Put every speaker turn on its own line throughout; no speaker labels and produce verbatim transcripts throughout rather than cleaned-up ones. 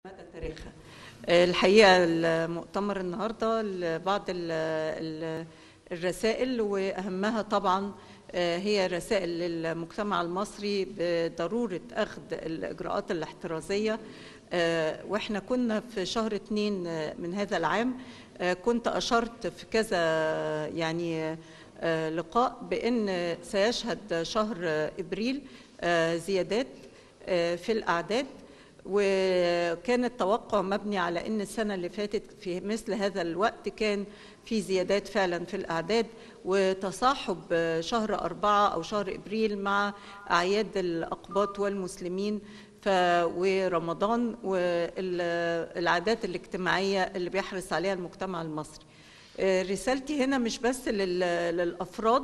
مدى تاريخها. الحقيقة المؤتمر النهاردة لبعض الرسائل، وأهمها طبعا هي رسائل للمجتمع المصري بضرورة أخذ الإجراءات الاحترازية. وإحنا كنا في شهر اتنين من هذا العام، كنت أشرت في كذا يعني لقاء بأن سيشهد شهر إبريل زيادات في الأعداد، وكان التوقع مبني على أن السنة اللي فاتت في مثل هذا الوقت كان في زيادات فعلا في الأعداد، وتصاحب شهر أربعة أو شهر إبريل مع أعياد الأقباط والمسلمين ورمضان والعادات الاجتماعية اللي بيحرص عليها المجتمع المصري. رسالتي هنا مش بس للأفراد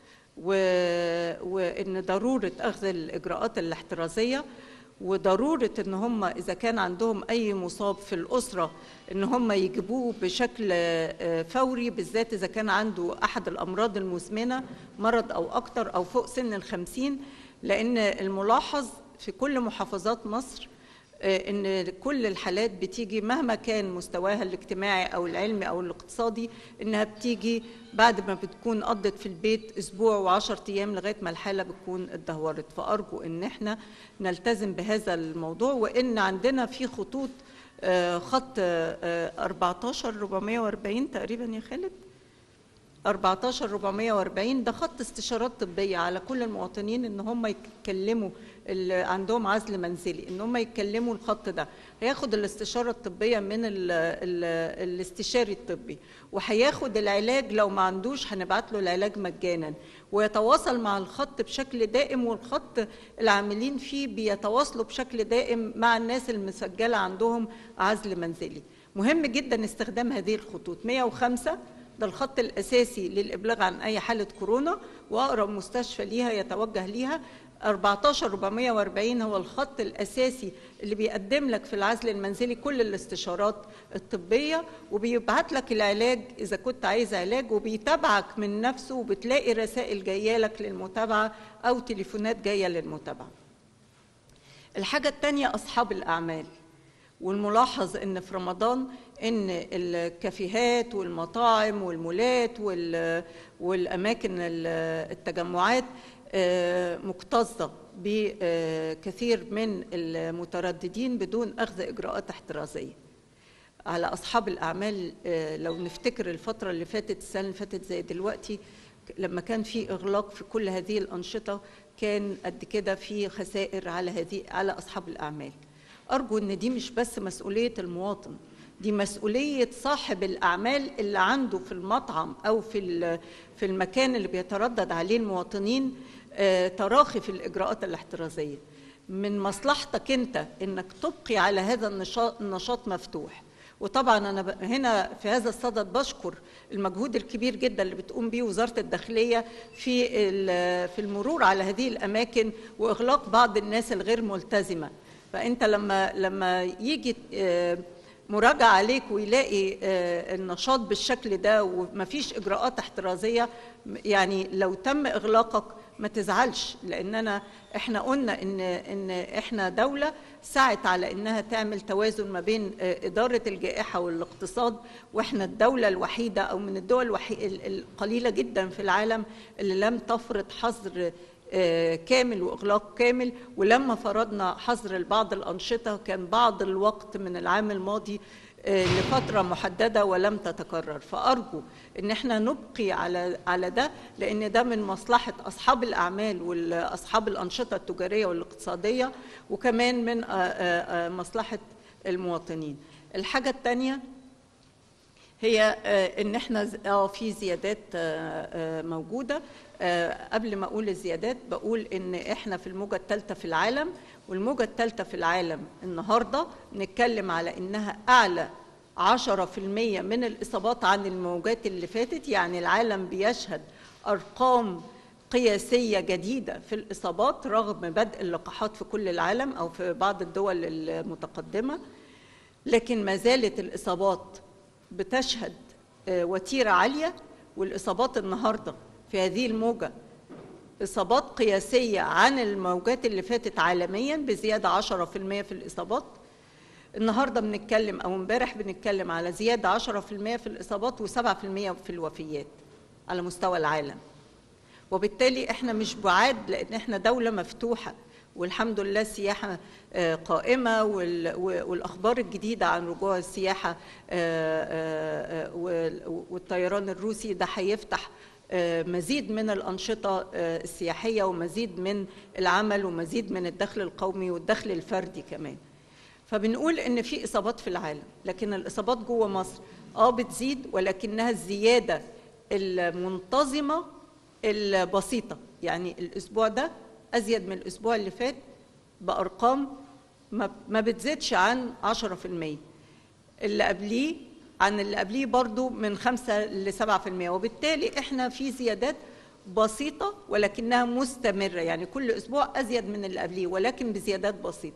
وإن ضرورة أخذ الإجراءات الاحترازية، وضرورة ان هم اذا كان عندهم اي مصاب في الاسره ان هم يجيبوه بشكل فوري، بالذات اذا كان عنده احد الامراض المزمنه، مرض او اكتر او فوق سن الخمسين، لان الملاحظ في كل محافظات مصر ان كل الحالات بتيجي مهما كان مستواها الاجتماعي او العلمي او الاقتصادي، انها بتيجي بعد ما بتكون قضت في البيت اسبوع وعشر ايام لغايه ما الحاله بتكون اتدهورت. فارجو ان احنا نلتزم بهذا الموضوع، وان عندنا في خطوط خط أربعتاشر أربعمية وأربعين تقريبا يا خالد، أربعتاشر أربعمية وأربعين ده خط استشارات طبيه على كل المواطنين ان هم يتكلموا اللي عندهم عزل منزلي، ان هم يتكلموا الخط ده، هياخد الاستشاره الطبيه من ال ال الاستشاري الطبي، وهياخد العلاج لو ما عندوش هنبعت له العلاج مجانا، ويتواصل مع الخط بشكل دائم، والخط العاملين فيه بيتواصلوا بشكل دائم مع الناس المسجله عندهم عزل منزلي. مهم جدا استخدام هذه الخطوط. مية وخمسة ده الخط الاساسي للابلاغ عن اي حاله كورونا، واقرب مستشفى ليها يتوجه ليها. أربعتاشر أربعمية وأربعين هو الخط الأساسي اللي بيقدم لك في العزل المنزلي كل الاستشارات الطبية، وبيبعت لك العلاج إذا كنت عايز علاج، وبيتابعك من نفسه، وبتلاقي رسائل جاية لك للمتابعة أو تليفونات جاية للمتابعة. الحاجة الثانية أصحاب الأعمال، والملاحظ إن في رمضان إن الكافيهات والمطاعم والمولات والأماكن التجمعات مكتظة بكثير من المترددين بدون أخذ إجراءات احترازية. على أصحاب الأعمال، لو نفتكر الفترة اللي فاتت، السنة اللي فاتت زي دلوقتي، لما كان في إغلاق في كل هذه الأنشطة كان قد كده في خسائر على هذه على أصحاب الأعمال. أرجو إن دي مش بس مسؤولية المواطن، دي مسؤولية صاحب الأعمال اللي عنده في المطعم أو في في المكان اللي بيتردد عليه المواطنين تراخي في الإجراءات الاحترازية. من مصلحتك أنت إنك تبقي على هذا النشاط النشاط مفتوح. وطبعا أنا هنا في هذا الصدد بشكر المجهود الكبير جدا اللي بتقوم به وزارة الداخلية في في المرور على هذه الأماكن وإغلاق بعض الناس الغير ملتزمة. فأنت لما لما يجي مراجعة عليك ويلاقي النشاط بالشكل ده ومفيش إجراءات احترازية، يعني لو تم إغلاقك ما تزعلش، لأننا إحنا قلنا إن إن إحنا دولة سعت على إنها تعمل توازن ما بين إدارة الجائحة والاقتصاد، وإحنا الدولة الوحيدة أو من الدول القليلة جدا في العالم اللي لم تفرض حظر كامل وإغلاق كامل. ولما فرضنا حظر لبعض الأنشطة كان بعض الوقت من العام الماضي لفترة محددة ولم تتكرر. فأرجو إن احنا نبقي على على ده، لأن ده من مصلحة أصحاب الأعمال وأصحاب الأنشطة التجارية والاقتصادية، وكمان من مصلحة المواطنين. الحاجة الثانية هي إن احنا في زيادات موجودة. قبل ما أقول الزيادات بقول إن إحنا في الموجة الثالثة في العالم، والموجة الثالثة في العالم النهاردة نتكلم على إنها أعلى عشرة في المية من الإصابات عن الموجات اللي فاتت. يعني العالم بيشهد أرقام قياسية جديدة في الإصابات رغم بدء اللقاحات في كل العالم أو في بعض الدول المتقدمة، لكن ما زالت الإصابات بتشهد وتيرة عالية. والإصابات النهاردة في هذه الموجة إصابات قياسية عن الموجات اللي فاتت عالميا بزيادة عشرة في المية في الإصابات. النهارده بنتكلم او امبارح بنتكلم على زياده عشرة في المية في الاصابات وسبعة في المية في الوفيات على مستوى العالم. وبالتالي احنا مش بعاد، لان احنا دوله مفتوحه والحمد لله السياحه قائمه، والاخبار الجديده عن رجوع السياحه والطيران الروسي ده هيفتح مزيد من الأنشطة السياحية ومزيد من العمل ومزيد من الدخل القومي والدخل الفردي كمان. فبنقول إن في إصابات في العالم، لكن الإصابات جوه مصر آه بتزيد، ولكنها الزيادة المنتظمة البسيطة. يعني الأسبوع ده أزيد من الأسبوع اللي فات بأرقام ما بتزيدش عن عشرة في المية، اللي قبليه عن اللي قبليه برضو من خمسة لسبعة في المية. وبالتالي احنا في زيادات بسيطة ولكنها مستمرة، يعني كل أسبوع أزيد من اللي قبليه ولكن بزيادات بسيطة.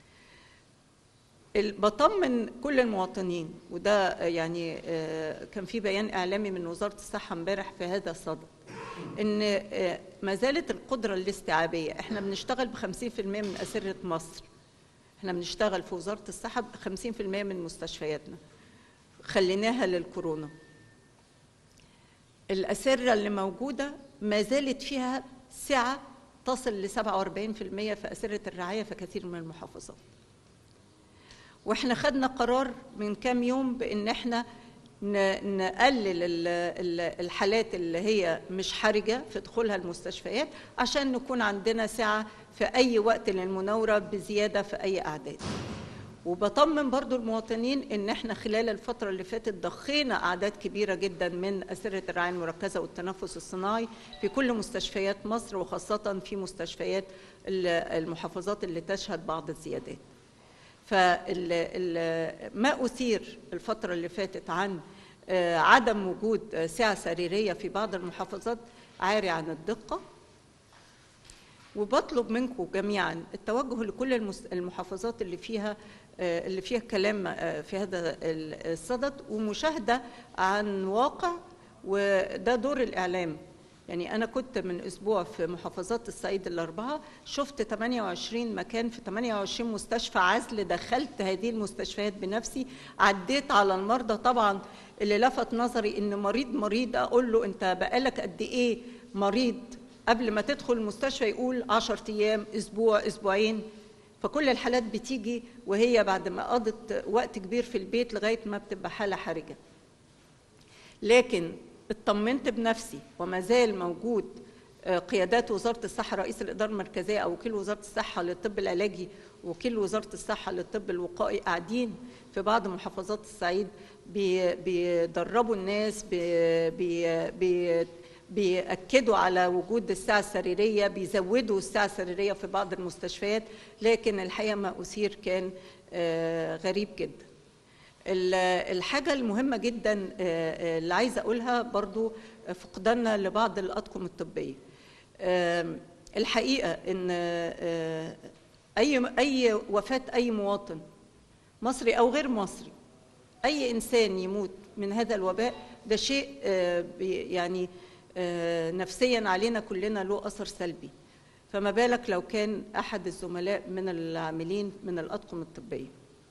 بطمن كل المواطنين، وده يعني كان في بيان إعلامي من وزارة الصحة امبارح في هذا الصدد، إن ما زالت القدرة الاستيعابية. احنا بنشتغل بخمسين في المية من أسرة مصر، احنا بنشتغل في وزارة الصحة بخمسين في المية من مستشفياتنا خليناها للكورونا. الأسرة اللي موجودة ما زالت فيها سعة تصل ل سبعة وأربعين في المية في أسرة الرعاية في كثير من المحافظات. واحنا خدنا قرار من كام يوم بأن احنا نقلل الحالات اللي هي مش حرجة في دخولها المستشفيات عشان نكون عندنا سعة في أي وقت للمناورة بزيادة في أي أعداد. وبطمن برضو المواطنين ان احنا خلال الفترة اللي فاتت ضخينا اعداد كبيرة جدا من اسرة الرعاية المركزة والتنفس الصناعي في كل مستشفيات مصر، وخاصة في مستشفيات المحافظات اللي تشهد بعض الزيادات. فما أثير الفترة اللي فاتت عن عدم وجود سعة سريرية في بعض المحافظات عاري عن الدقة. وبطلب منكم جميعا التوجه لكل المحافظات اللي فيها اللي فيها كلام في هذا الصدد ومشاهدة عن واقع، وده دور الإعلام. يعني أنا كنت من أسبوع في محافظات الصعيد الأربعة، شفت ثمانية وعشرين مكان في ثمانية وعشرين مستشفى عزل، دخلت هذه المستشفيات بنفسي، عديت على المرضى. طبعا اللي لفت نظري إن مريض مريض أقول له أنت بقالك قد إيه مريض؟ قبل ما تدخل المستشفى يقول عشرة أيام، أسبوع، أسبوعين. فكل الحالات بتيجي وهي بعد ما قضت وقت كبير في البيت لغاية ما بتبقى حالة حرجة. لكن اطمنت بنفسي، وما زال موجود قيادات وزارة الصحة، رئيس الإدارة المركزية أو وكيل وزارة الصحة للطب العلاجي ووكيل وزارة الصحة للطب الوقائي قاعدين في بعض محافظات الصعيد بيدربوا الناس، بي بي بي بيأكدوا على وجود السعة السريرية، بيزودوا السعة السريرية في بعض المستشفيات. لكن الحقيقة ما أثير كان غريب جدا. الحاجة المهمة جدا اللي عايزة أقولها برضو فقداننا لبعض الأطقم الطبية. الحقيقة إن أي أي وفاة أي مواطن مصري أو غير مصري، أي إنسان يموت من هذا الوباء، ده شيء يعني نفسيا علينا كلنا له أثر سلبي. فما بالك لو كان أحد الزملاء من العاملين من الأطقم الطبية.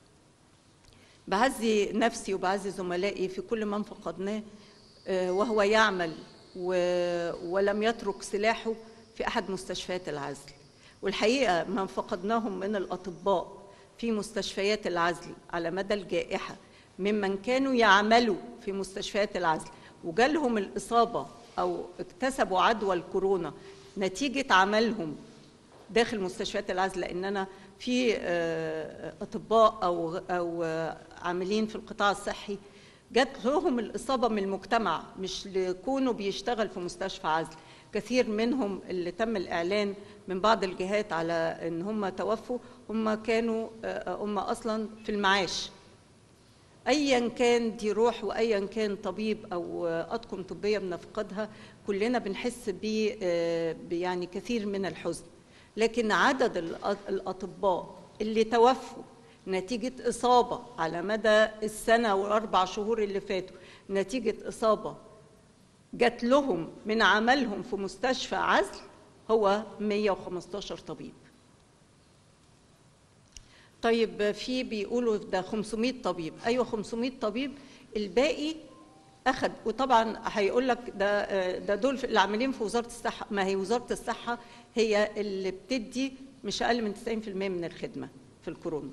بعزي نفسي وبعزي زملائي في كل من فقدناه وهو يعمل ولم يترك سلاحه في أحد مستشفيات العزل. والحقيقة من فقدناهم من الأطباء في مستشفيات العزل على مدى الجائحة ممن كانوا يعملوا في مستشفيات العزل وجالهم الإصابة أو اكتسبوا عدوى الكورونا نتيجة عملهم داخل مستشفيات العزل، لأننا في أطباء أو أو عاملين في القطاع الصحي جات لهم الإصابة من المجتمع، مش لكونوا بيشتغل في مستشفى عزل. كثير منهم اللي تم الإعلان من بعض الجهات على إن هم توفوا، هم كانوا هم أصلاً في المعاش. أياً كان دي روح وأياً كان طبيب أو أطقم طبية بنفقدها، كلنا بنحس ب يعني كثير من الحزن. لكن عدد الأطباء اللي توفوا نتيجة إصابة على مدى السنة والأربع شهور اللي فاتوا، نتيجة إصابة جات لهم من عملهم في مستشفى عزل، هو مئة وخمسة عشر طبيب. طيب في بيقولوا ده خمسمائة طبيب، ايوه خمسمائة طبيب، الباقي اخذ. وطبعا هيقول لك ده ده دول اللي عاملين في وزاره الصحه، ما هي وزاره الصحه هي اللي بتدي مش اقل من تسعين في المئة من الخدمه في الكورونا.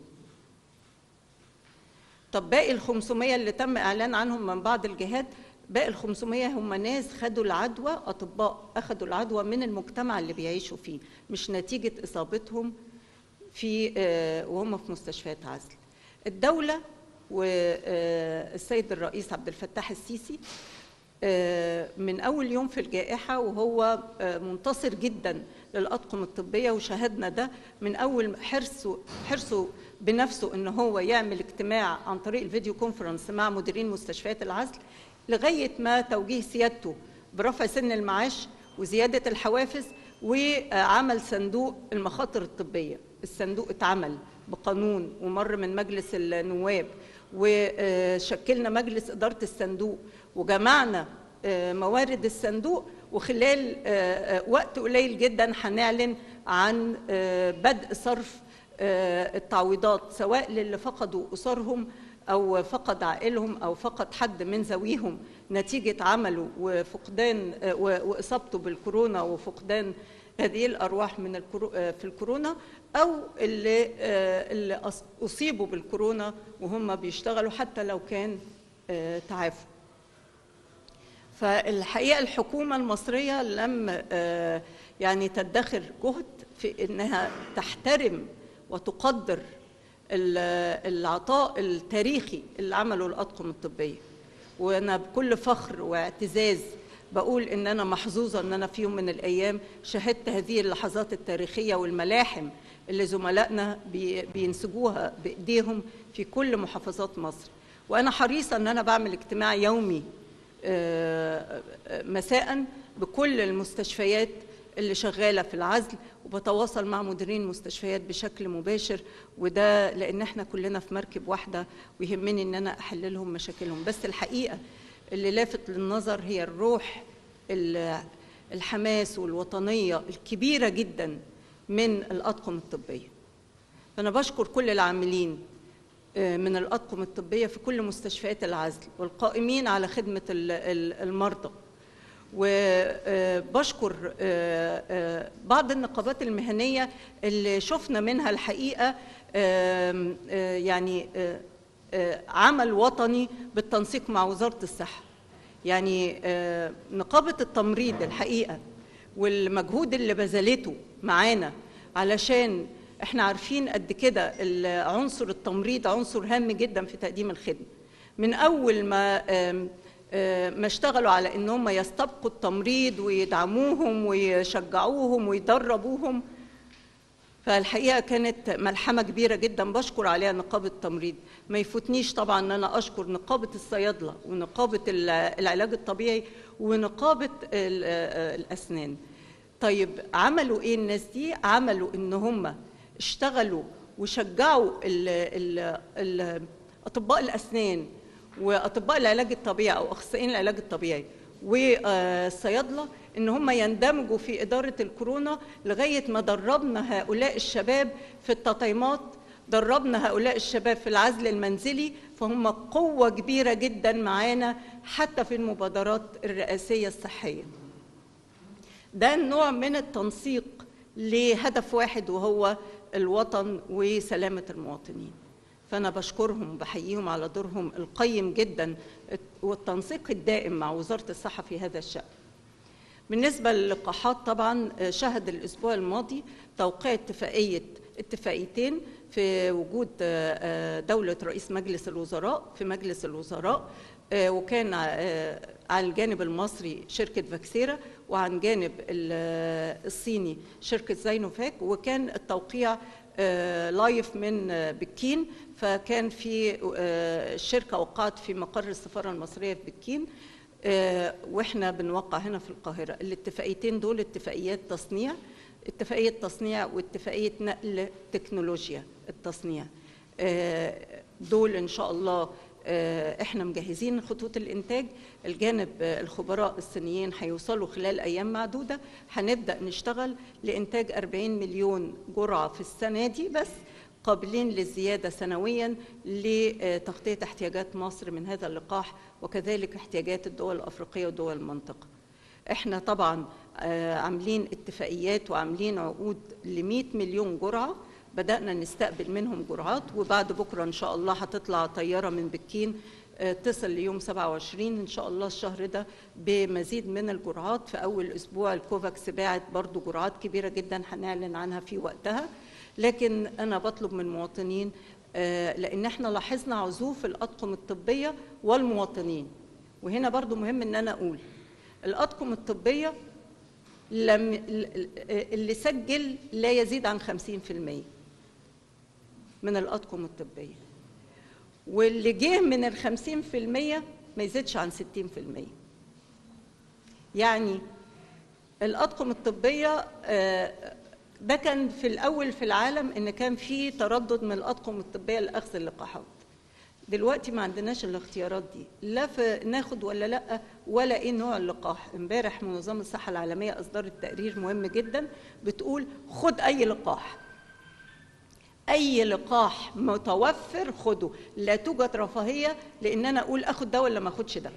طب باقي ال خمسمائة اللي تم اعلان عنهم من بعض الجهات، باقي ال خمسمائة هم ناس خدوا العدوى، اطباء اخذوا العدوى من المجتمع اللي بيعيشوا فيه، مش نتيجه اصابتهم في وهم في مستشفيات عزل. الدوله والسيد الرئيس عبد الفتاح السيسي من أول يوم في الجائحة وهو منتصر جدا للأطقم الطبية، وشاهدنا ده من أول حرصه حرصه بنفسه إن هو يعمل اجتماع عن طريق الفيديو كونفرنس مع مديرين مستشفيات العزل، لغاية ما توجيه سيادته برفع سن المعاش وزيادة الحوافز وعمل صندوق المخاطر الطبية. الصندوق اتعمل بقانون ومر من مجلس النواب، وشكلنا مجلس إدارة الصندوق وجمعنا موارد الصندوق، وخلال وقت قليل جدا هنعلن عن بدء صرف التعويضات سواء للي فقدوا أسرهم أو فقد عائلهم أو فقد حد من ذويهم نتيجة عمله وفقدان وإصابته بالكورونا وفقدان هذه الأرواح من في الكورونا، أو اللي اللي أصيبوا بالكورونا وهم بيشتغلوا حتى لو كان تعافوا. فالحقيقة الحكومة المصرية لم يعني تدخر جهد في إنها تحترم وتقدر العطاء التاريخي اللي عمله الأطقم الطبية. وأنا بكل فخر واعتزاز بقول إن أنا محظوظة إن أنا في يوم من الأيام شهدت هذه اللحظات التاريخية والملاحم اللي زملائنا بينسجوها بإيديهم في كل محافظات مصر. وأنا حريصة إن أنا بعمل اجتماع يومي مساء بكل المستشفيات اللي شغالة في العزل، وبتواصل مع مديرين مستشفيات بشكل مباشر، وده لأن احنا كلنا في مركب واحدة ويهمني إن أنا أحل لهم مشاكلهم. بس الحقيقة اللي لافت للنظر هي الروح الحماس والوطنية الكبيرة جدا من الأطقم الطبية. فأنا بشكر كل العاملين من الأطقم الطبية في كل مستشفيات العزل والقائمين على خدمة المرضى، وبشكر بعض النقابات المهنية اللي شفنا منها الحقيقة يعني عمل وطني بالتنسيق مع وزارة الصحة. يعني نقابة التمريض الحقيقة والمجهود اللي بذلته معانا، علشان احنا عارفين قد كده عنصر التمريض عنصر هام جدا في تقديم الخدمة. من أول ما ما اشتغلوا على ان هم يستبقوا التمريض ويدعموهم ويشجعوهم ويدربوهم، فالحقيقه كانت ملحمه كبيره جدا بشكر عليها نقابه التمريض. ما يفوتنيش طبعا ان انا اشكر نقابه الصيادله ونقابه العلاج الطبيعي ونقابه الاسنان. طيب عملوا ايه الناس دي؟ عملوا ان هم اشتغلوا وشجعوا ال ال ال اطباء الاسنان واطباء العلاج الطبيعي او اخصائيين العلاج الطبيعي والصيادله ان هم يندمجوا في اداره الكورونا، لغايه ما دربنا هؤلاء الشباب في التطعيمات، دربنا هؤلاء الشباب في العزل المنزلي، فهم قوه كبيره جدا معانا حتى في المبادرات الرئاسيه الصحيه. ده نوع من التنسيق لهدف واحد وهو الوطن وسلامه المواطنين. فأنا بشكرهم وبحييهم على دورهم القيم جدا والتنسيق الدائم مع وزارة الصحة في هذا الشأن. بالنسبة للقاحات طبعا شهد الأسبوع الماضي توقيع اتفاقية اتفاقيتين في وجود دولة رئيس مجلس الوزراء في مجلس الوزراء، وكان على الجانب المصري شركة فاكسيرا وعن جانب الصيني شركة زينوفاك، وكان التوقيع لايف من بكين. فكان في الشركة وقعت في مقر السفارة المصرية في بكين، واحنا بنوقع هنا في القاهرة. الاتفاقيتين دول اتفاقيات تصنيع، اتفاقية تصنيع واتفاقية نقل تكنولوجيا التصنيع. دول ان شاء الله احنا مجهزين خطوط الانتاج. الجانب الخبراء الصينيين هيوصلوا خلال ايام معدوده، هنبدا نشتغل لانتاج أربعين مليون جرعه في السنه دي بس، قابلين للزيادة سنويا لتغطية احتياجات مصر من هذا اللقاح، وكذلك احتياجات الدول الأفريقية ودول المنطقة. احنا طبعا عاملين اتفاقيات وعاملين عقود ل مئة مليون جرعة، بدأنا نستقبل منهم جرعات، وبعد بكرة إن شاء الله هتطلع طيارة من بكين تصل ليوم سبعة وعشرين إن شاء الله الشهر ده بمزيد من الجرعات. في أول أسبوع الكوفاكس باعت برضو جرعات كبيرة جدا هنعلن عنها في وقتها. لكن أنا بطلب من المواطنين، لأن احنا لاحظنا عزوف الأطقم الطبية والمواطنين، وهنا برضو مهم إن أنا أقول الأطقم الطبية لم اللي سجل لا يزيد عن خمسين في المئة من الأطقم الطبية، واللي جه من ال خمسين في المئة ما يزيدش عن ستين في المئة. يعني الأطقم الطبية ده كان في الأول في العالم إن كان في تردد من الأطقم الطبية لأخذ اللقاحات. دلوقتي ما عندناش الاختيارات دي، لا في ناخد ولا لا، ولا ايه نوع اللقاح. امبارح منظمة الصحة العالمية أصدرت تقرير مهم جدا بتقول خد أي لقاح، أي لقاح متوفر خده، لا توجد رفاهية لأن أنا أقول أخد ده ولا ما أخدش ده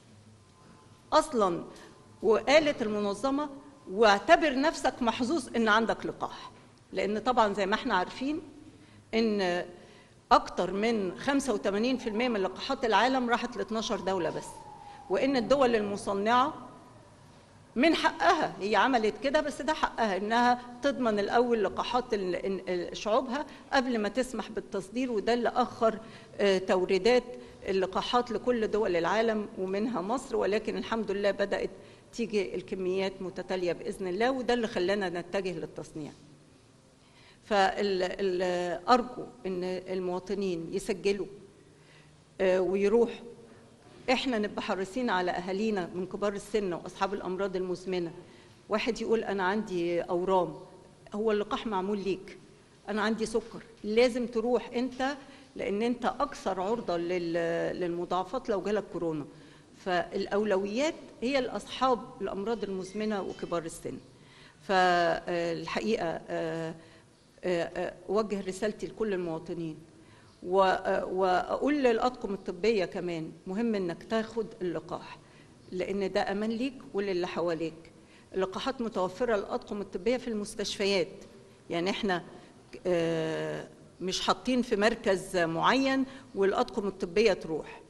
أصلا. وقالت المنظمة واعتبر نفسك محظوظ إن عندك لقاح، لأن طبعا زي ما احنا عارفين إن أكتر من خمسة وثمانين في المئة من لقاحات العالم راحت ل اثناشر دولة بس، وإن الدول المصنعة من حقها، هي عملت كده بس ده حقها إنها تضمن الأول لقاحات شعوبها قبل ما تسمح بالتصدير، وده اللي أخر توريدات اللقاحات لكل دول العالم ومنها مصر. ولكن الحمد لله بدأت تيجي الكميات متتالية بإذن الله، وده اللي خلانا نتجه للتصنيع. فأرجو إن المواطنين يسجلوا ويروحوا. إحنا نبقى حريصين على أهالينا من كبار السن وأصحاب الأمراض المزمنة. واحد يقول أنا عندي أورام، هو اللقاح معمول ليك. أنا عندي سكر، لازم تروح أنت، لأن أنت أكثر عرضة للمضاعفات لو جالك كورونا. فالأولويات هي لأصحاب الأمراض المزمنة وكبار السن. فالحقيقة أوجه رسالتي لكل المواطنين، وأقول للأطقم الطبية كمان مهم إنك تاخد اللقاح، لأن ده أمان ليك وللي حواليك. اللقاحات متوفرة للأطقم الطبية في المستشفيات، يعني إحنا مش حاطين في مركز معين والأطقم الطبية تروح.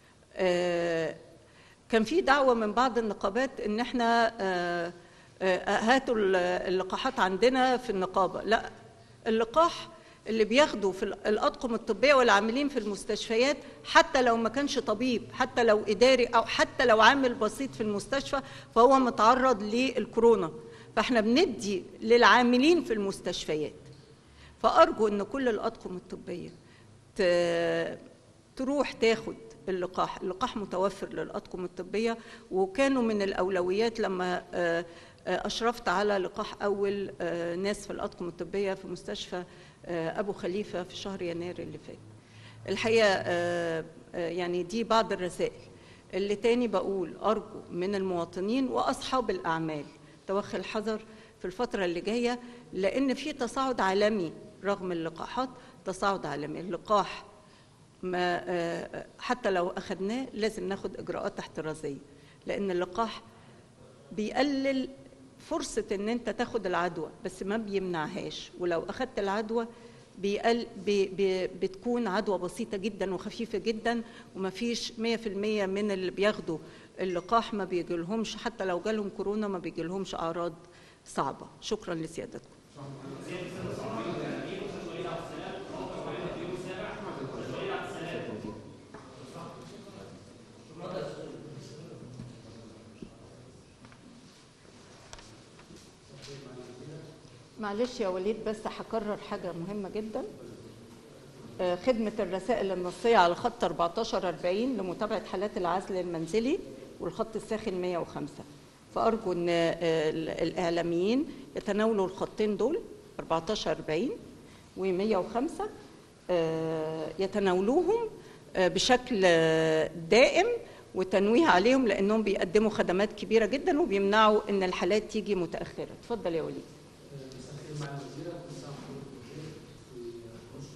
كان في دعوة من بعض النقابات إن إحنا هاتوا اللقاحات عندنا في النقابة. لا، اللقاح اللي بياخدوا في الأطقم الطبية والعاملين في المستشفيات، حتى لو ما كانش طبيب، حتى لو إداري، أو حتى لو عامل بسيط في المستشفى، فهو متعرض للكورونا. فإحنا بندي للعاملين في المستشفيات. فأرجو إن كل الأطقم الطبية تروح تاخد اللقاح. اللقاح متوفر للأطقم الطبية، وكانوا من الأولويات لما أشرفت على لقاح أول ناس في الأطقم الطبية في مستشفى أبو خليفة في شهر يناير اللي فات. الحقيقة يعني دي بعض الرسائل. اللي تاني بقول أرجو من المواطنين وأصحاب الأعمال توخي الحذر في الفترة اللي جاية، لأن في تصاعد عالمي رغم اللقاحات، تصاعد عالمي. اللقاح ما حتى لو أخذناه لازم ناخد إجراءات احترازية، لأن اللقاح بيقلل فرصة إن أنت تاخد العدوى بس ما بيمنعهاش، ولو أخذت العدوى بيقل بي بي بتكون عدوى بسيطة جدا وخفيفة جدا، وما فيش مية في المية من اللي بياخدوا اللقاح ما بيجيلهمش، حتى لو جالهم كورونا ما بيجيلهمش أعراض صعبة. شكرا لسيادتكم. معلش يا وليد، بس هكرر حاجة مهمة جدا. خدمة الرسائل النصية على خط أربعتاشر أربعين لمتابعة حالات العزل المنزلي، والخط الساخن مية وخمسة. فأرجو أن الإعلاميين يتناولوا الخطين دول أربعتاشر أربعين ومية وخمسة، يتناولوهم بشكل دائم وتنويه عليهم، لأنهم بيقدموا خدمات كبيرة جدا وبيمنعوا أن الحالات تيجي متأخرة. اتفضل يا وليد.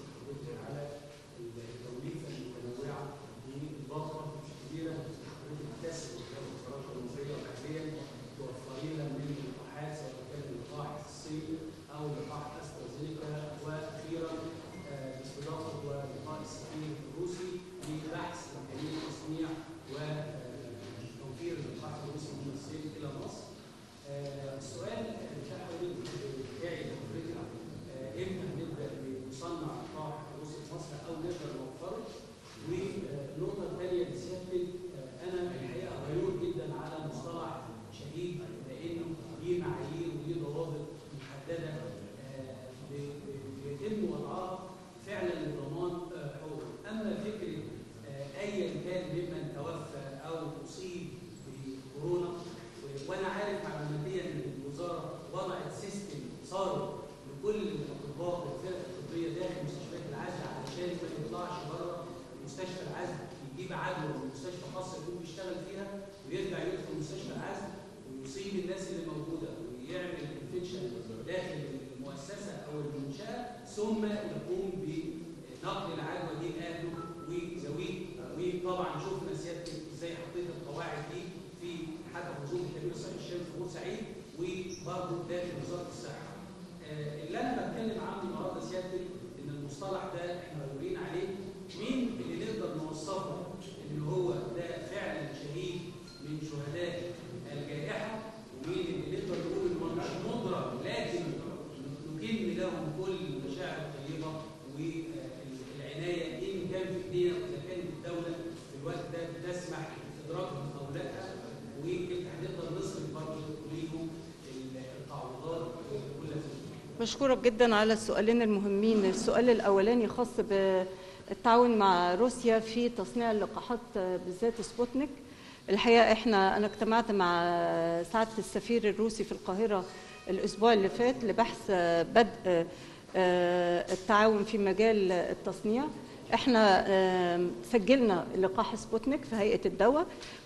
عدوى من مستشفى خاصه يكون بيشتغل فيها ويرجع يدخل مستشفى العزل ويصيب الناس اللي موجوده ويعمل انفكشن داخل المؤسسه او المنشاه، ثم يقوم بنقل العدوى دي لاهله وذويه. وطبعا شفنا سيادتك ازاي حطيت القواعد دي في حتى منظومه التامين الصحي الشامل في بورسعيد وبرضه داخل وزاره الصحه. آه اللي انا بتكلم عنه النهارده سيادتك ان المصطلح ده احنا مدورين عليه، مين اللي نقدر نوصفه ان هو ده فعلا شهيد من شهداء الجائحه، ومين اللي نقدر نقول انه مش مدرك لكن نكن لهم كل المشاعر الطيبه والعنايه ان كان في ايدينا واذا كانت الدوله في الوقت ده بتسمح بادراكهم هؤلاء، واحنا هنقدر نصرف برضه ليهم التعويضات كلها.
بشكرك جدا على السؤالين المهمين. السؤال الاولاني خاص بالتعاون مع روسيا في تصنيع اللقاحات بالذات سبوتنيك. الحقيقه احنا انا اجتمعت مع سعاده السفير الروسي في القاهره الاسبوع اللي فات لبحث بدء التعاون في مجال التصنيع. احنا سجلنا لقاح سبوتنيك في هيئه الدواء،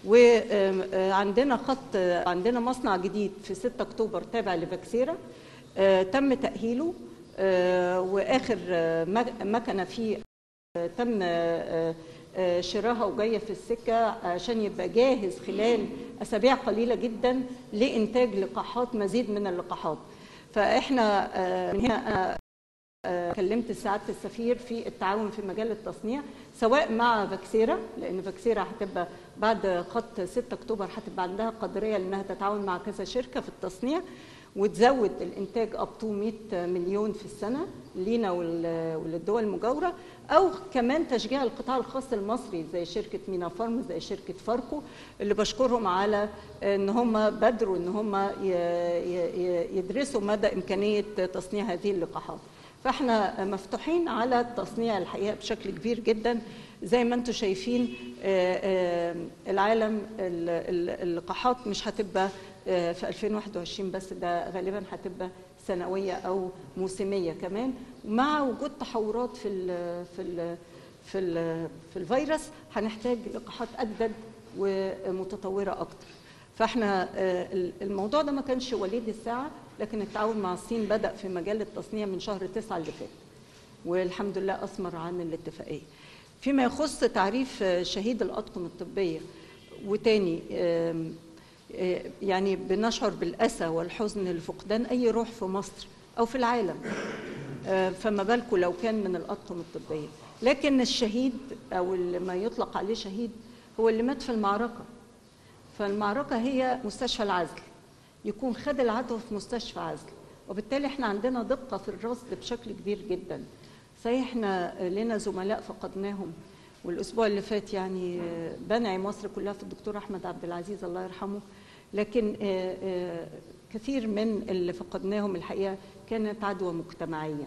وعندنا خط عندنا مصنع جديد في ستة أكتوبر تابع لفاكسيرا تم تاهيله، واخر مكنه فيه تم شراها وجايه في السكه عشان يبقى جاهز خلال اسابيع قليله جدا لانتاج لقاحات، مزيد من اللقاحات. فاحنا من هنا كلمت سعاده السفير في التعاون في مجال التصنيع سواء مع فاكسيرا، لان فاكسيرا هتبقى بعد خط ستة أكتوبر هتبقى عندها قدريه انها تتعاون مع كذا شركه في التصنيع وتزود الانتاج اب تو مئة مليون في السنه لينا وللدول المجاوره، او كمان تشجيع القطاع الخاص المصري زي شركه مينا فارم زي شركه فاركو اللي بشكرهم على ان هم بادروا ان هم يدرسوا مدى امكانيه تصنيع هذه اللقاحات. فاحنا مفتوحين على التصنيع الحقيقه بشكل كبير جدا. زي ما انتم شايفين العالم اللقاحات مش هتبقى في ألفين وواحد وعشرين بس، ده غالبا هتبقى سنويه او موسميه كمان، مع وجود تحورات في ال في ال في ال في الفيروس هنحتاج لقاحات اجدد ومتطوره اكتر. فاحنا الموضوع ده ما كانش وليد الساعه، لكن التعاون مع الصين بدأ في مجال التصنيع من شهر تسعة اللي فات، والحمد لله أثمر عن الاتفاقية. فيما يخص تعريف شهيد الأطقم الطبية، وتاني يعني بنشعر بالأسى والحزن لفقدان أي روح في مصر أو في العالم، فما بالكم لو كان من الأطقم الطبية. لكن الشهيد أو ما يطلق عليه شهيد هو اللي مات في المعركة. فالمعركة هي مستشفى العزل، يكون خد العدوى في مستشفى عزل، وبالتالي احنا عندنا دقة في الرصد بشكل كبير جدا. صحيح احنا لنا زملاء فقدناهم، والاسبوع اللي فات يعني بنعي مصر كلها في الدكتور احمد عبد العزيز الله يرحمه، لكن كثير من اللي فقدناهم الحقيقة كانت عدوى مجتمعية.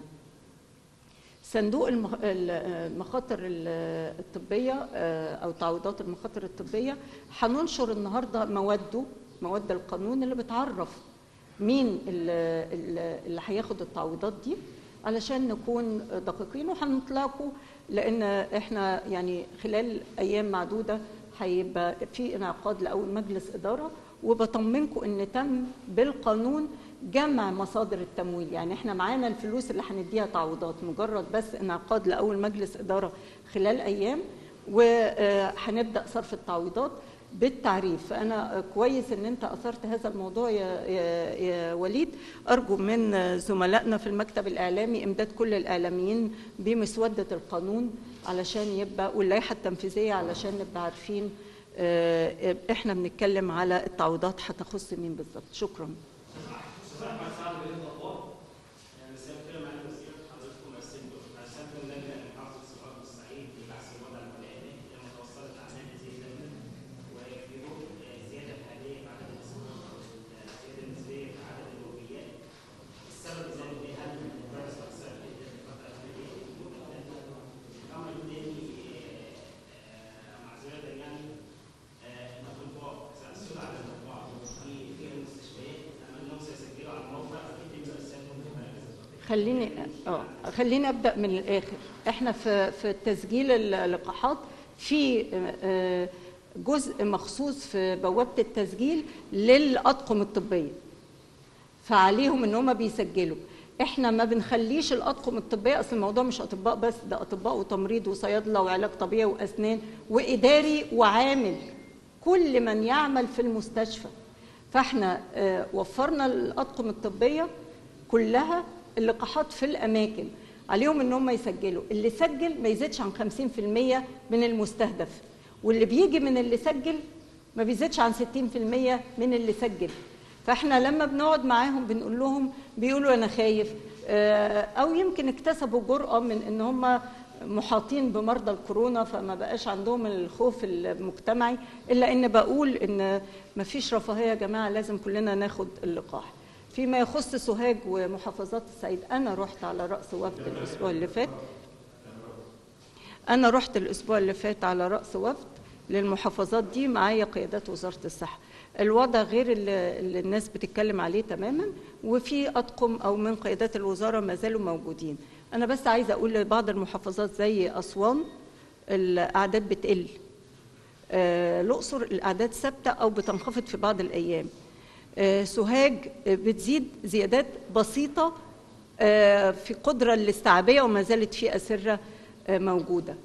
صندوق المخاطر الطبية أو تعويضات المخاطر الطبية هننشر النهاردة مواده مواد القانون اللي بتعرف مين اللي هياخد التعويضات دي علشان نكون دقيقين وهنطلقوا، لأن احنا يعني خلال أيام معدودة هيبقى في انعقاد لأول مجلس إدارة، وبطمنكم إن تم بالقانون جمع مصادر التمويل. يعني احنا معانا الفلوس اللي هنديها تعويضات، مجرد بس انعقاد لأول مجلس إدارة خلال أيام وهنبدأ صرف التعويضات بالتعريف. فأنا كويس إن أنت أثرت هذا الموضوع يا, يا, يا وليد. أرجو من زملائنا في المكتب الإعلامي إمداد كل الإعلاميين بمسودة القانون علشان يبقى واللائحة التنفيذية علشان نبقى عارفين إحنا بنتكلم على التعويضات هتخص مين بالظبط. شكرا. خليني اه خليني ابدا من الاخر. احنا في في تسجيل اللقاحات في جزء مخصوص في بوابة التسجيل للأطقم الطبية، فعليهم ان هم بيسجلوا. احنا ما بنخليش الأطقم الطبية، اصل الموضوع مش اطباء بس، ده اطباء وتمريض وصيادلة وعلاج طبيعي واسنان واداري وعامل، كل من يعمل في المستشفى. فاحنا وفرنا الأطقم الطبية كلها اللقاحات في الاماكن، عليهم ان هم يسجلوا. اللي سجل ما يزيدش عن خمسين في المية من المستهدف، واللي بيجي من اللي سجل ما بيزيدش عن ستين في المية من اللي سجل. فاحنا لما بنقعد معاهم بنقول لهم، بيقولوا انا خايف، او يمكن اكتسبوا جرأة من ان هم محاطين بمرضى الكورونا فما بقاش عندهم الخوف المجتمعي، الا ان بقول ان ما فيش رفاهية يا جماعة، لازم كلنا ناخد اللقاح. فيما يخص سوهاج ومحافظات الصعيد، انا رحت على رأس وفد الاسبوع اللي فات انا رحت الاسبوع اللي فات على رأس وفد للمحافظات دي، معايا قيادات وزارة الصحة. الوضع غير اللي, اللي الناس بتتكلم عليه تماما، وفي أطقم أو من قيادات الوزارة ما زالوا موجودين. أنا بس عايزة أقول لبعض المحافظات زي أسوان الأعداد بتقل، آه الأقصر الأعداد ثابتة أو بتنخفض في بعض الأيام، آه سوهاج بتزيد زيادات بسيطة آه في قدرة الاستيعابية وما زالت في أسرة آه موجودة.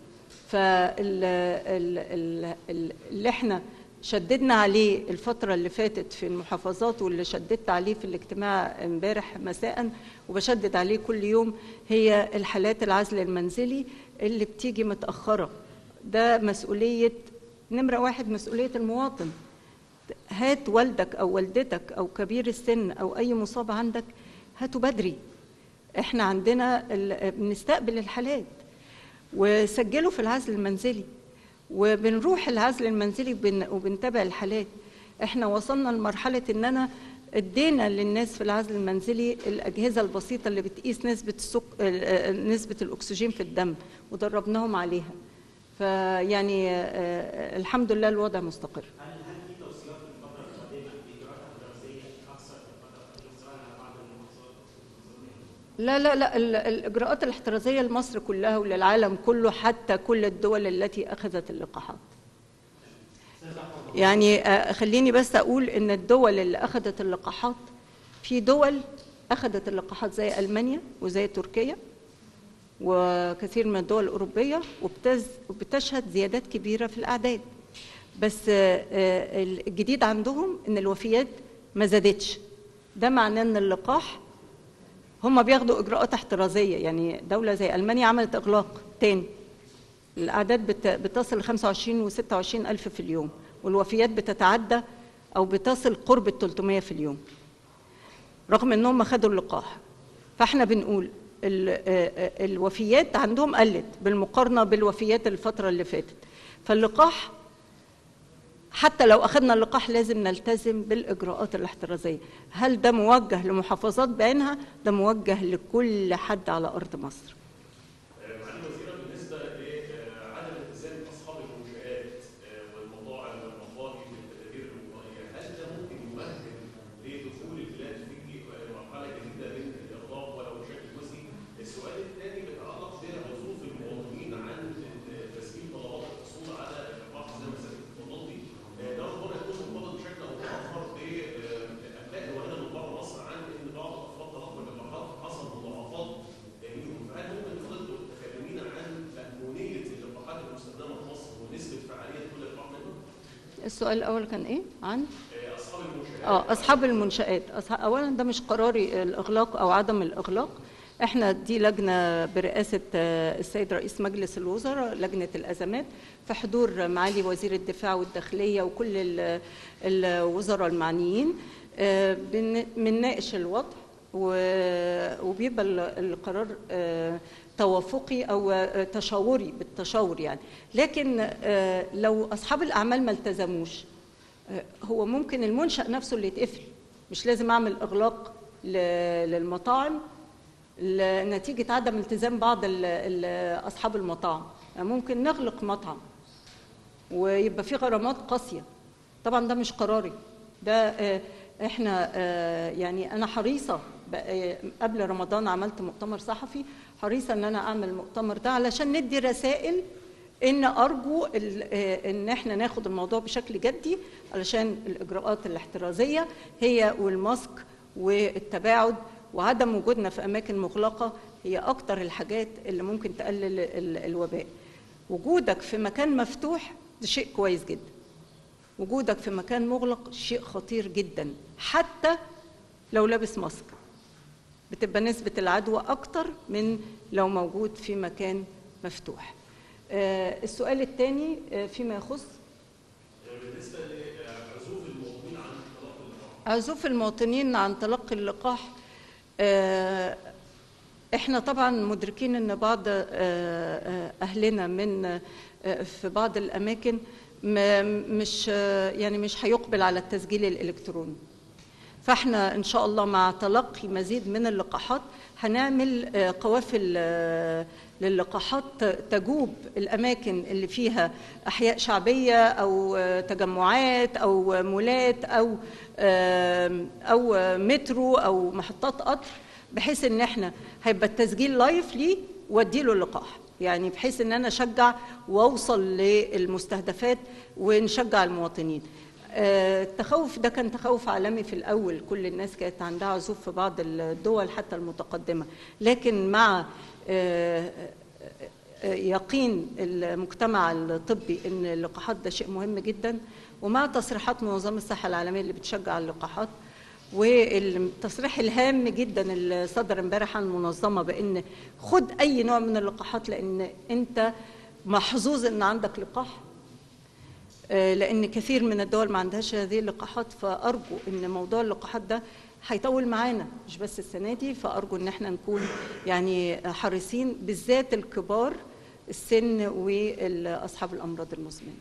فاللي احنا شددنا عليه الفترة اللي فاتت في المحافظات، واللي شددت عليه في الاجتماع امبارح مساء وبشدد عليه كل يوم، هي الحالات العزل المنزلي اللي بتيجي متأخرة. ده مسؤولية نمرة واحد، مسؤولية المواطن. هات والدك أو والدتك أو كبير السن أو أي مصاب عندك، هاتوا بدري. احنا عندنا بنستقبل الحالات، وسجلوا في العزل المنزلي، وبنروح العزل المنزلي وبنتابع الحالات. احنا وصلنا لمرحلة ان انا ادينا للناس في العزل المنزلي الاجهزة البسيطة اللي بتقيس نسبة السك... نسبة الاكسجين في الدم، ودربناهم عليها. فيعني الحمد لله الوضع مستقر.
هل هل في توصيات في الفترة القادمة بإجراءات احترازية أكثر في الفترة القادمة على بعض المحافظات؟
لا لا لا الإجراءات الاحترازية لمصر كلها وللعالم كله، حتى كل الدول التي أخذت اللقاحات. يعني خليني بس أقول إن الدول اللي أخذت اللقاحات، في دول أخذت اللقاحات زي ألمانيا وزي تركيا وكثير من الدول الأوروبية، وبتشهد زيادات كبيرة في الأعداد. بس الجديد عندهم إن الوفيات ما زادتش. ده معناه إن اللقاح هم بياخدوا إجراءات احترازية. يعني دولة زي ألمانيا عملت إغلاق تاني، الأعداد بتصل ل خمسة وعشرين وستة وعشرين ألف في اليوم، والوفيات بتتعدى أو بتصل قرب ال ثلاثمائة في اليوم، رغم إنهم ما خدوا اللقاح. فإحنا بنقول الوفيات عندهم قلت بالمقارنة بالوفيات الفترة اللي فاتت. فاللقاح حتى لو أخذنا اللقاح لازم نلتزم بالإجراءات الاحترازية. هل ده موجه لمحافظات بعينها؟ ده موجه لكل حد على أرض مصر.
معالي الوزيرة، بالنسبة لعدم التزام أصحاب المنشآت والمطاعم والمقاهي بالتدابير الوقائية، هل ده ممكن يمهد لدخول البلاد في مرحلة جديدة من الإغلاق ولو بشكل جزئي؟ السؤال الثاني بيتعلق بعزوف المواطنين عن تسجيل طلبات الحصول على اللقاح زي ما سيادتك اتفضلتي. ده ربما يكون مرتبط بشكل او باخر بابناء الوالده من بره مصر عن ان بعض الاطفال تلقوا اللقاحات حصل مضاعفات ليهم، فهل ممكن تفضلوا تكلمين عن مأمونيه اللقاحات المستخدمه في مصر ونسبه فعاليه كل لقاح منهم؟
السؤال الاول كان ايه؟ عن
اصحاب المنشآت.
اه اصحاب المنشآت. اولا ده مش قراري الاغلاق او عدم الاغلاق. احنا دي لجنه برئاسه السيد رئيس مجلس الوزراء، لجنه الازمات، في حضور معالي وزير الدفاع والداخليه وكل الوزراء المعنيين. بنناقش الوضع وبيبقى القرار توافقي او تشاوري بالتشاور يعني. لكن لو اصحاب الاعمال ما التزموش، هو ممكن المنشأ نفسه اللي يتقفل. مش لازم اعمل اغلاق للمطاعم نتيجة عدم التزام بعض أصحاب المطاعم. ممكن نغلق مطعم ويبقى فيه غرامات قاسية. طبعا ده مش قراري، ده احنا يعني أنا حريصة قبل رمضان عملت مؤتمر صحفي، حريصة أن أنا أعمل المؤتمر ده علشان ندي رسائل ان ارجو ان احنا ناخد الموضوع بشكل جدي، علشان الاجراءات الاحترازيه هي والماسك والتباعد وعدم وجودنا في اماكن مغلقه هي اكتر الحاجات اللي ممكن تقلل الوباء. وجودك في مكان مفتوح ده شيء كويس جدا، وجودك في مكان مغلق شيء خطير جدا. حتى لو لابس ماسك بتبقى نسبة العدوى أكتر من لو موجود في مكان مفتوح. آه السؤال الثاني آه فيما يخص
بالنسبة لعزوف المواطنين عن تلقي اللقاح.
عزوف المواطنين عن تلقي اللقاح، آه احنا طبعا مدركين ان بعض آه أهلنا من آه في بعض الأماكن مش يعني مش هيقبل على التسجيل الإلكتروني. فاحنا ان شاء الله مع تلقي مزيد من اللقاحات هنعمل قوافل للقاحات تجوب الاماكن اللي فيها احياء شعبيه او تجمعات او مولات او او مترو او محطات قطر، بحيث ان احنا هيبقى التسجيل لايف ليه واديله اللقاح، يعني بحيث ان انا اشجع واوصل للمستهدفات ونشجع المواطنين. التخوف ده كان تخوف عالمي في الأول، كل الناس كانت عندها عزوف في بعض الدول حتى المتقدمة، لكن مع يقين المجتمع الطبي أن اللقاحات ده شيء مهم جدا، ومع تصريحات منظمة الصحة العالمية اللي بتشجع اللقاحات، والتصريح الهام جدا اللي صدر امبارح عن المنظمة بأن خد أي نوع من اللقاحات لأن أنت محظوظ أن عندك لقاح، لأن كثير من الدول ما عندهاش هذه اللقاحات. فأرجو إن موضوع اللقاحات ده هيطول معانا مش بس السنة دي، فأرجو إن احنا نكون يعني حريصين بالذات الكبار السن وأصحاب الأمراض المزمنة.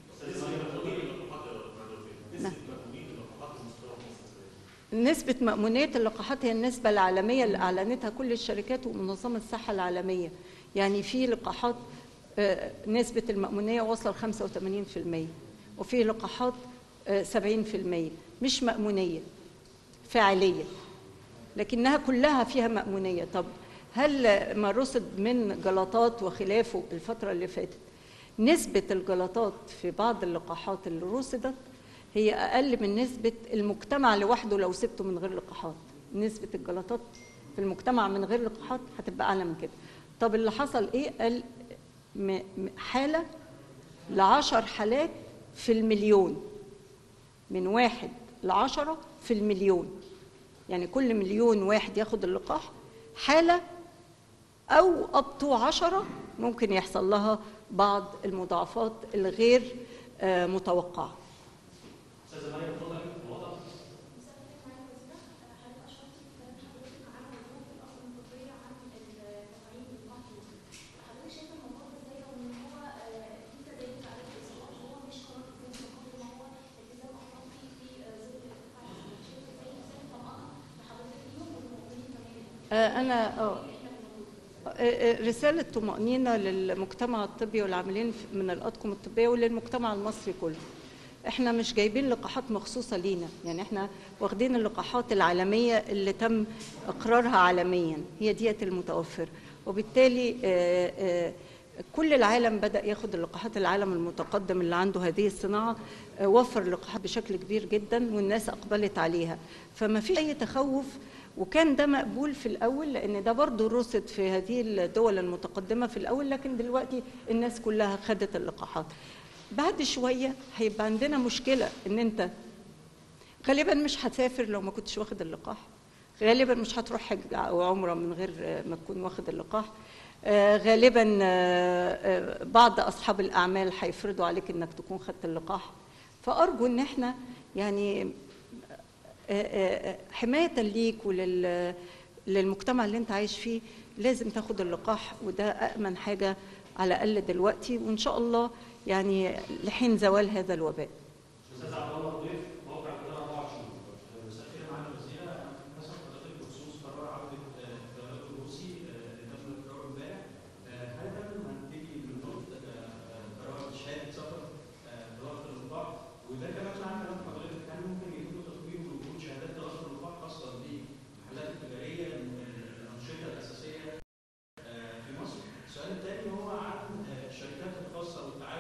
نسبة مأمونية اللقاحات هي النسبة العالمية اللي أعلنتها كل الشركات ومنظمة الصحة العالمية، يعني في لقاحات نسبة المأمونية وصل خمسة وثمانين بالمئة، وفي لقاحات سبعين بالمئة مش مأمونية فعالية، لكنها كلها فيها مأمونية. طب هل ما رصد من جلطات وخلافه الفترة اللي فاتت، نسبة الجلطات في بعض اللقاحات اللي رصدت هي أقل من نسبة المجتمع لوحده لو سبته من غير لقاحات. نسبة الجلطات في المجتمع من غير لقاحات هتبقى أعلى من كده. طب اللي حصل إيه؟ قال حالة لعشر حالات في المليون، من واحد لعشرة في المليون، يعني كل مليون واحد ياخد اللقاح حالة أو أبطو عشرة ممكن يحصل لها بعض المضاعفات الغير متوقعة. أنا آه رسالة طمأنينة للمجتمع الطبي والعاملين من الأطقم الطبية وللمجتمع المصري كله. إحنا مش جايبين لقاحات مخصوصة لينا، يعني إحنا واخدين اللقاحات العالمية اللي تم إقرارها عالميا، هي ديت المتوفر، وبالتالي آآ آآ كل العالم بدأ ياخد اللقاحات. العالم المتقدم اللي عنده هذه الصناعة وفر اللقاحات بشكل كبير جدا والناس أقبلت عليها، فما فيش أي تخوف. وكان ده مقبول في الأول لأن ده برضو رصد في هذه الدول المتقدمة في الأول، لكن دلوقتي الناس كلها خدت اللقاحات. بعد شوية هيبقى عندنا مشكلة إن أنت غالبا مش هتسافر لو ما كنتش واخد اللقاح، غالبا مش هتروح حج أو عمرة من غير ما تكون واخد اللقاح، آه غالبا آه بعض أصحاب الأعمال هيفرضوا عليك إنك تكون خدت اللقاح. فأرجو إن احنا يعني حماية ليك وللمجتمع اللي انت عايش فيه لازم تاخد اللقاح، وده أأمن حاجة على الأقل دلوقتي، وإن شاء الله يعني لحين زوال هذا الوباء.
أستاذ عبد الله ضيف موقع القناة أربعة وعشرين. مساء الخير معالي الوزيرة، حسب حضرتك بخصوص قرار عودة الطيران الروسي اللي تم إقراره امبارح، هل قبل ما نبتدي بنرفض قرار شهادة سفر دراسة اللقاح؟ وده كمان مع كلام حضرتك هل ممكن يكون تطوير وجود شهادات دراسة اللقاح خاصة بالمحلات التجارية الأنشطة الأساسية في مصر؟ السؤال الثاني هو عن الشركات الخاصة والتعاون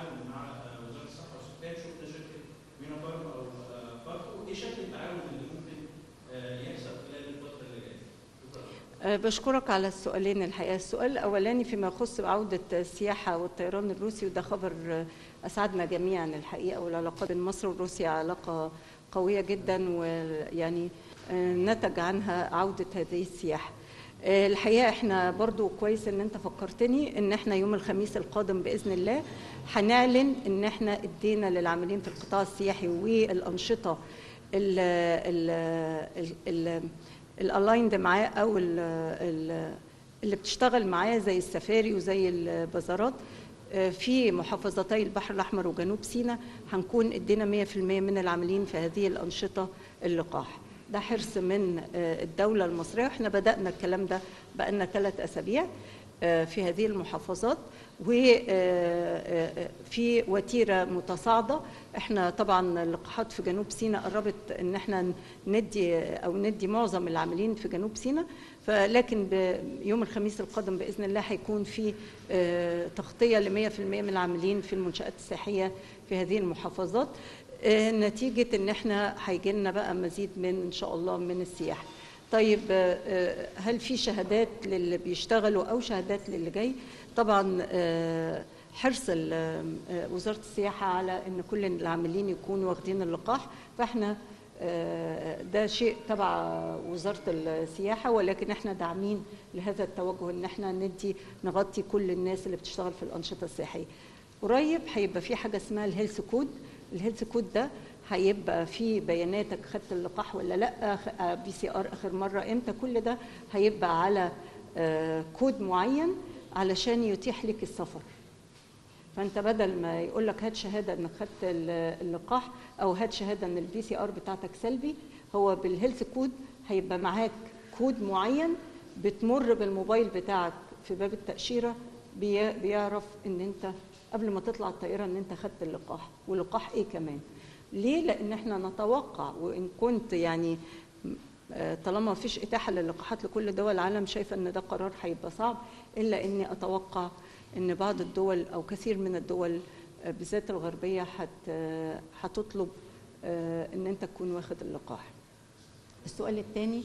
بشكرك على السؤالين. الحقيقة السؤال الأولاني فيما يخص عودة السياحة والطيران الروسي، وده خبر أسعدنا جميعا الحقيقة، والعلاقات بين مصر وروسيا علاقة قوية جدا، ويعني نتج عنها عودة هذه السياحة. الحقيقة احنا برضو كويس ان انت فكرتني ان احنا يوم الخميس القادم بإذن الله هنعلن ان احنا ادينا للعاملين في القطاع السياحي والأنشطة ال ال ال الالايند معاه او ال ال اللي بتشتغل معاه زي السفاري وزي البازارات في محافظتي البحر الأحمر وجنوب سيناء، هنكون ادينا مية في المية من العاملين في هذه الأنشطة اللقاح. ده حرص من الدولة المصرية، واحنا بدأنا الكلام ده بقالنا ثلاث أسابيع في هذه المحافظات، وفي وتيرة متصاعدة. احنا طبعا اللقاحات في جنوب سيناء قربت ان احنا ندي او ندي معظم العاملين في جنوب سيناء، فلكن يوم الخميس القادم باذن الله هيكون في تغطيه ل مية في المية من العاملين في المنشآت السياحيه في هذه المحافظات، نتيجه ان احنا هيجي لنا بقى مزيد من ان شاء الله من السياحه. طيب هل في شهادات للي بيشتغلوا او شهادات للي جاي؟ طبعا حرص وزارة السياحة على ان كل العاملين يكونوا واخدين اللقاح، فاحنا ده شيء تبع وزارة السياحة، ولكن احنا داعمين لهذا التوجه ان احنا ندي نغطي كل الناس اللي بتشتغل في الأنشطة السياحية. قريب هيبقى في حاجة اسمها الهيلث كود. الهيلث كود ده هيبقى فيه بياناتك خدت اللقاح ولا لا، بي سي ار اخر مرة امتى، كل ده هيبقى على كود معين علشان يتيح لك السفر. فانت بدل ما يقول لك هات شهاده انك خدت اللقاح او هات شهاده ان البي سي ار بتاعتك سلبي، هو بالهيلث كود هيبقى معاك كود معين بتمر بالموبايل بتاعك في باب التاشيره، بيعرف ان انت قبل ما تطلع الطائره ان انت خدت اللقاح، ولقاح ايه كمان. ليه؟ لان احنا نتوقع، وان كنت يعني طالما ما فيش اتاحه للقاحات لكل دول العالم، شايفه ان ده قرار هيبقى صعب، الا اني اتوقع ان بعض الدول او كثير من الدول بالذات الغربيه هتطلب ان انت تكون واخد اللقاح. السؤال الثاني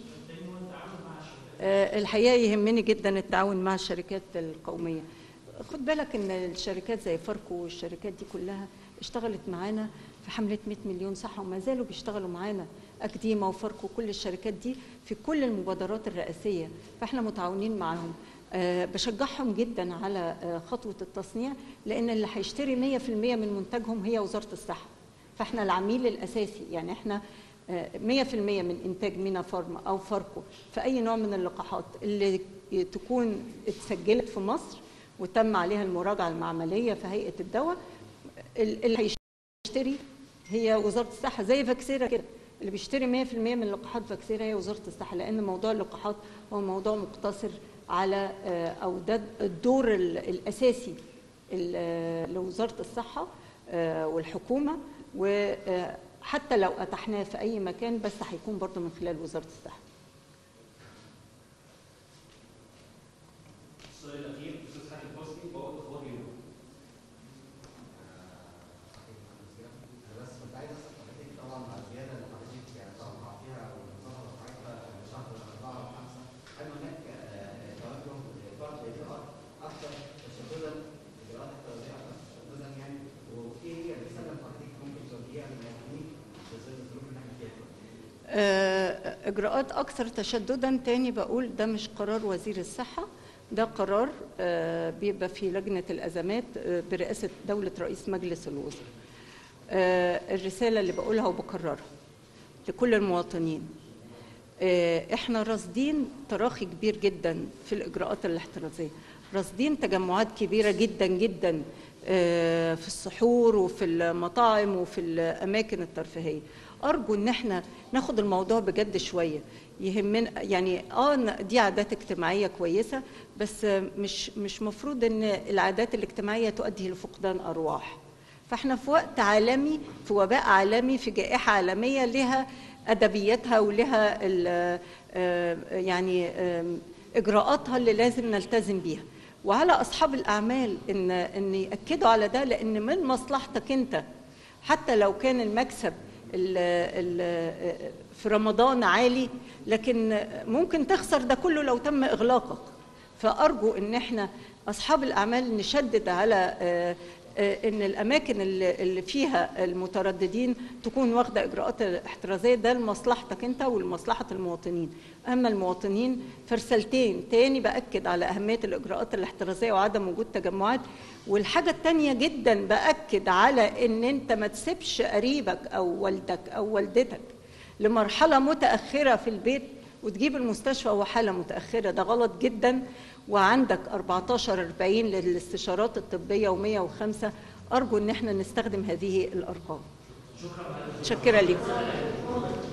الحقيقه يهمني جدا التعاون مع الشركات القوميه. خد بالك ان الشركات زي فاركو والشركات دي كلها اشتغلت معانا في حمله مية مليون صحه، وما زالوا بيشتغلوا معانا، اكديما وفاركو كل الشركات دي في كل المبادرات الرئاسيه، فاحنا متعاونين معاهم. أه بشجعهم جدا على أه خطوه التصنيع، لان اللي هيشتري مية في المية من منتجهم هي وزاره الصحه، فاحنا العميل الاساسي. يعني احنا أه مية في المية من انتاج مينا فارما او فاركو في اي نوع من اللقاحات اللي تكون اتسجلت في مصر وتم عليها المراجعه المعمليه في هيئه الدواء، اللي هيشتري هي وزاره الصحه. زي فاكسيرا كده، اللي بيشتري مية في المية من لقاحات فاكسيرا هي وزاره الصحه، لان موضوع اللقاحات هو موضوع مقتصر على او ده الدور الاساسي لوزاره الصحه والحكومه، وحتى لو اتحناه في اي مكان بس هيكون برضه من خلال وزاره الصحه.
السؤال الاخير استاذ حاتم حسني، بوابه اخبار يوم.
بس كنت عايز اسال حضرتك طبعا مع الزياده اللي حضرتك يعني توقعتيها او الظهر بتاعتها لشهر اربعه وخمسه، هل هناك توجه فرض اجراءات اكثر تشددا، اجراءات احترازيه اكثر تشددا يعني، وايه هي الرساله اللي حضرتك ممكن توجهيها للمواطنين في ظل الظروف اللي احنا فيها؟
اجراءات اكثر تشددا، تاني بقول ده مش قرار وزير الصحه، ده قرار بيبقى في لجنه الازمات برئاسه دوله رئيس مجلس الوزراء. الرساله اللي بقولها وبكررها لكل المواطنين، احنا راصدين تراخي كبير جدا في الاجراءات الاحترازيه، راصدين تجمعات كبيره جدا جدا في السحور وفي المطاعم وفي الاماكن الترفيهيه. ارجو ان احنا ناخد الموضوع بجد شويه، يهمنا يعني اه دي عادات اجتماعيه كويسه، بس مش مش مفروض ان العادات الاجتماعيه تؤدي لفقدان ارواح. فاحنا في وقت عالمي، في وباء عالمي، في جائحه عالميه لها ادبياتها ولها يعني اجراءاتها اللي لازم نلتزم بيها، وعلى اصحاب الاعمال ان ان ياكدوا على ده، لان من مصلحتك انت حتى لو كان المكسب ال ال في رمضان عالي، لكن ممكن تخسر ده كله لو تم إغلاقك. فأرجو إن احنا أصحاب الأعمال نشدد على إن الأماكن اللي فيها المترددين تكون واخدة إجراءات احترازية، ده لمصلحتك أنت ولمصلحة المواطنين. أما المواطنين فرسالتين تاني بأكد على أهمية الإجراءات الاحترازية وعدم وجود تجمعات. والحاجة التانية جدا بأكد على إن أنت ما تسيبش قريبك أو والدك أو والدتك لمرحلة متأخرة في البيت وتجيب المستشفى وهو حالة متأخرة، ده غلط جدا. وعندك أربعتاشر أربعين للاستشارات الطبية ومية وخمسة، أرجو إن احنا نستخدم هذه الأرقام. شكرا لكم.